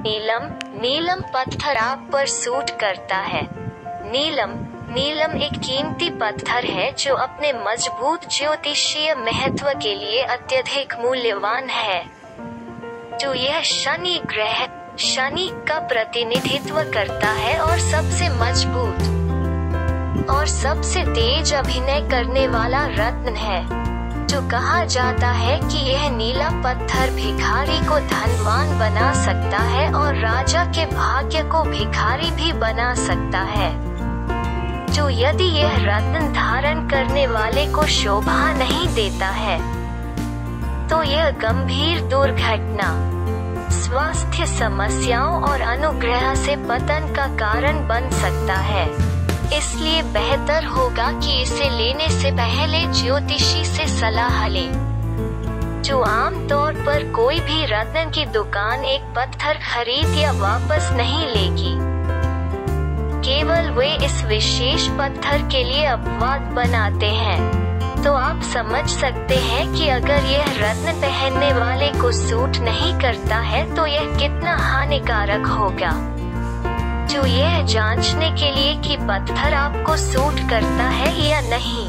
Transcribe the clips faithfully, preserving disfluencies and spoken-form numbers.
नीलम नीलम पत्थर आप पर सूट करता है। नीलम नीलम एक कीमती पत्थर है जो अपने मजबूत ज्योतिषीय महत्व के लिए अत्यधिक मूल्यवान है। तो यह शनि ग्रह शनि का प्रतिनिधित्व करता है और सबसे मजबूत और सबसे तेज अभिनय करने वाला रत्न है। जो कहा जाता है कि यह नीला पत्थर भिखारी को धनवान बना सकता है और राजा के भाग्य को भिखारी भी बना सकता है। जो यदि यह रत्न धारण करने वाले को शोभा नहीं देता है तो यह गंभीर दुर्घटना, स्वास्थ्य समस्याओं और अनुग्रह से पतन का कारण बन सकता है। इसलिए बेहतर होगा कि इसे लेने से पहले ज्योतिषी से सलाह लें। जो आमतौर पर कोई भी रत्न की दुकान एक पत्थर खरीद या वापस नहीं लेगी। केवल वे इस विशेष पत्थर के लिए अपवाद बनाते हैं। तो आप समझ सकते हैं कि अगर यह रत्न पहनने वाले को सूट नहीं करता है तो यह कितना हानिकारक होगा। जो यह जांचने के लिए कि पत्थर आपको सूट करता है या नहीं,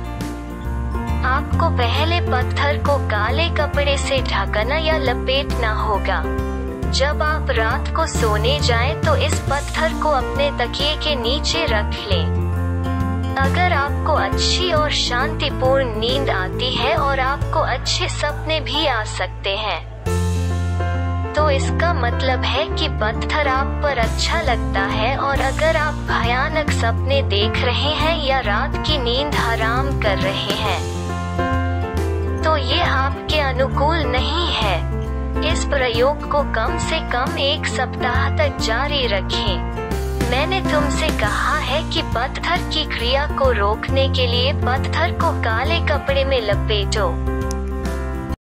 आपको पहले पत्थर को काले कपड़े से ढकना या लपेटना होगा। जब आप रात को सोने जाएं तो इस पत्थर को अपने तकिए के नीचे रख लें। अगर आपको अच्छी और शांतिपूर्ण नींद आती है और आपको अच्छे सपने भी आ सकते हैं तो इसका मतलब है कि पत्थर आप पर अच्छा लगता है। और अगर आप भयानक सपने देख रहे हैं या रात की नींद हराम कर रहे हैं तो ये आपके अनुकूल नहीं है। इस प्रयोग को कम से कम एक सप्ताह तक जारी रखें। मैंने तुमसे कहा है कि पत्थर की क्रिया को रोकने के लिए पत्थर को काले कपड़े में लपेटो।